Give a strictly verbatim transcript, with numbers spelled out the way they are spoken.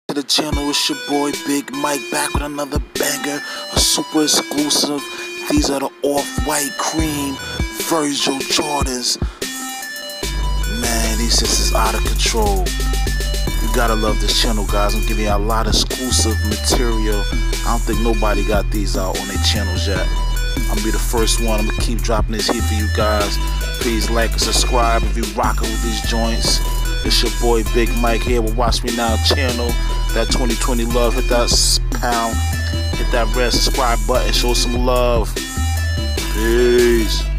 To the channel, it's your boy Big Mike back with another banger, a super exclusive. These are the off-white cream Virgil Jordans. Man, these shits is out of control. You gotta love this channel, guys. I'm giving you a lot of exclusive material. I don't think nobody got these out on their channels yet. I'm gonna be the first one. I'm gonna keep dropping this heat for you guys. Please like and subscribe if you rockin' with these joints. It's your boy Big Mike here with Watch Me Now channel. That twenty twenty love, hit that pound, hit that red subscribe button, show some love. Peace.